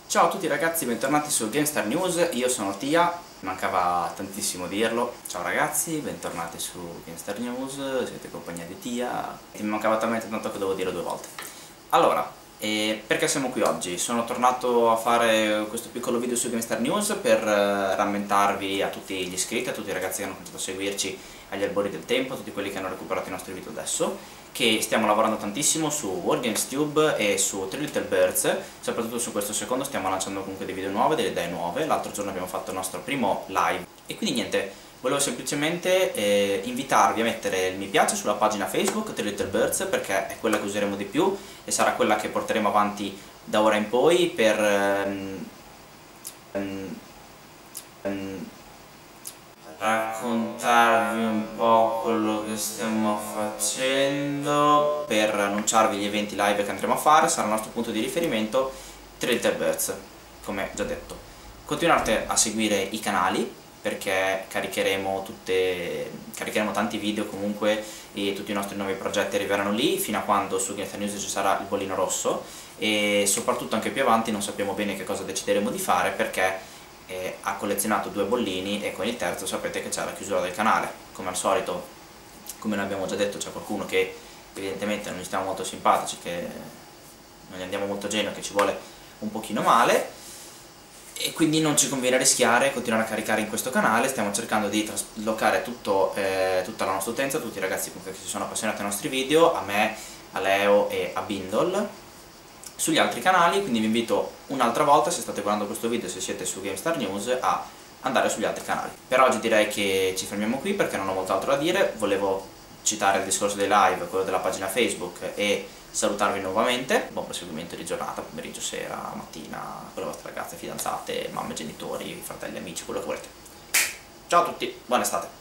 Ciao a tutti ragazzi, bentornati su GameStar News, io sono Tia, mancava tantissimo dirlo. Ciao ragazzi, bentornati su GameStar News, siete in compagnia di Tia. Mi mancava talmente tanto che devo dire due volte. Allora, perché siamo qui oggi? Sono tornato a fare questo piccolo video su GameStar News per rammentarvi a tutti gli iscritti, a tutti i ragazzi che hanno cominciato a seguirci agli albori del tempo, a tutti quelli che hanno recuperato i nostri video adesso, che stiamo lavorando tantissimo su WarGamesTube e su Three Little Birds. Soprattutto su questo secondo stiamo lanciando comunque dei video nuovi, delle idee nuove. L'altro giorno abbiamo fatto il nostro primo live e quindi niente, volevo semplicemente invitarvi a mettere il mi piace sulla pagina Facebook Three Little Birds, perché è quella che useremo di più e sarà quella che porteremo avanti da ora in poi per raccontarvi un po' quello che stiamo facendo, per annunciarvi gli eventi live che andremo a fare. Sarà il nostro punto di riferimento Three Little Birds, come già detto. Continuate a seguire i canali perché caricheremo tanti video comunque, e tutti i nostri nuovi progetti arriveranno lì fino a quando su GameStar News ci sarà il bollino rosso, e soprattutto anche più avanti non sappiamo bene che cosa decideremo di fare, perché ha collezionato 2 bollini e con il terzo sapete che c'è la chiusura del canale. Come al solito, come ne abbiamo già detto, c'è qualcuno che evidentemente non gli stiamo molto simpatici, che non gli andiamo molto a genio, che ci vuole un pochino male, e quindi non ci conviene rischiare e continuare a caricare in questo canale. Stiamo cercando di traslocare tutta la nostra utenza, tutti i ragazzi che si sono appassionati ai nostri video, a me, a Leo e a Bindle, sugli altri canali. Quindi vi invito un'altra volta, se state guardando questo video, se siete su GameStar News, a andare sugli altri canali. Per oggi direi che ci fermiamo qui perché non ho molto altro da dire. Volevo citare il discorso dei live, quello della pagina Facebook, e salutarvi nuovamente. Buon proseguimento di giornata, pomeriggio, sera, mattina, con le vostre ragazze, fidanzate, mamme, genitori, fratelli, amici, quello che volete. Ciao a tutti, buona estate!